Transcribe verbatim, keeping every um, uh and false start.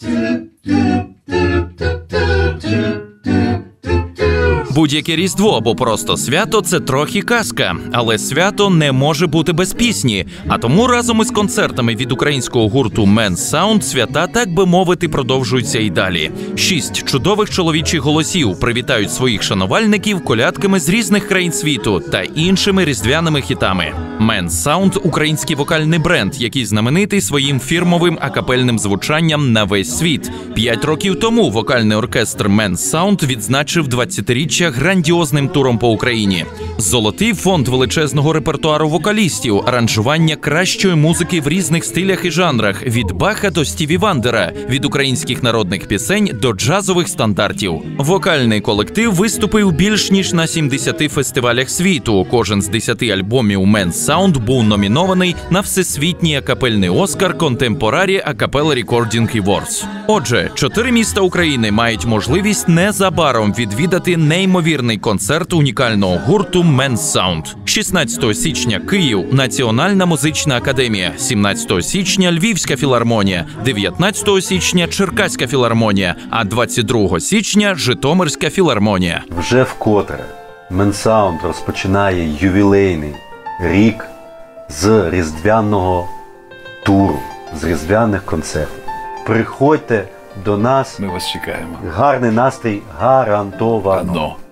Будь-яке Різдво або просто свято – це трохи казка. Але свято не може бути без пісні. А тому разом із концертами від українського гурту Men's Sound свята, так би мовити, продовжуються і далі. Шість чудових чоловічих голосів привітають своїх шанувальників колядками з різних країн світу та іншими різдвяними хітами. Men's Sound – український вокальний бренд, який знаменитий своїм фірмовим акапельним звучанням на весь світ. П'ять років тому вокальний оркестр Men's Sound відзначив двадцятиріччя грандіозним туром по Україні. Золотий фонд величезного репертуару вокалістів, аранжування кращої музики в різних стилях і жанрах – від Баха до Стіві Вандера, від українських народних пісень до джазових стандартів. Вокальний колектив виступив більш ніж на сімдесяти фестивалях світу. Кожен з десяти альбомів Men's Sound був номінований на всесвітній акапельний Оскар Contemporary Acapella Recording Awards. Отже, чотири міста України мають можливість незабаром відвідати неймовірний концерт унікального гурту Men's Sound. шістнадцятого січня – Київ, Національна музична академія, сімнадцятого січня – Львівська філармонія, дев'ятнадцятого січня – Черкаська філармонія, а двадцять другого січня – Житомирська філармонія. Вже вкотре Men's Sound розпочинає ювілейний рік з різдвяного туру, з різдвяних концертів. Приходьте до нас. Ми вас чекаємо. Гарний настрій гарантовано. Ано.